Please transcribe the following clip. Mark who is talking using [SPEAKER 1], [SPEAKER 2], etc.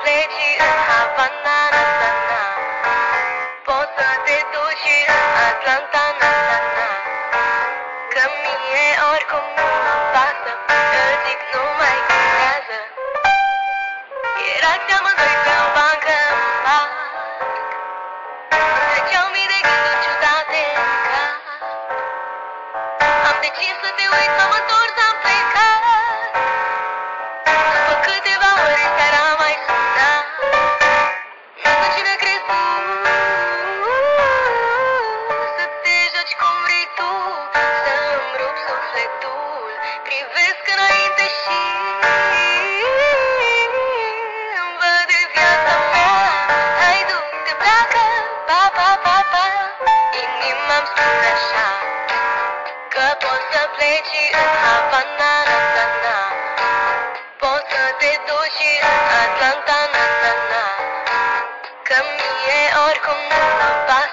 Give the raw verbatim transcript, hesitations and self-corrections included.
[SPEAKER 1] pleci în Havana, na, na, na. Poți să te duci în Atlanta, na, na, na. Că mie oricum nu mă pasă, îți zic nu mai contează. Erați amândoi pe o bancă în parc, îmi treceau mii de gânduri ciudate în cap. Am decis să te uit, m-am întors, am plecat. După câteva ore seara mai sunat. Însă cine crezi tu? Să te joci cum vrei tu, să-mi rup sufletul. Privesc înainte și îmi văd de viața mea. Hai du-te, pleacă, pa, pa, pa, pa. Inima-mi spune așa, că poți să pleci în Havana, na, na, na. Poți să te duci în Atlanta, na, na, na. Că mie oricum nu mă pasă.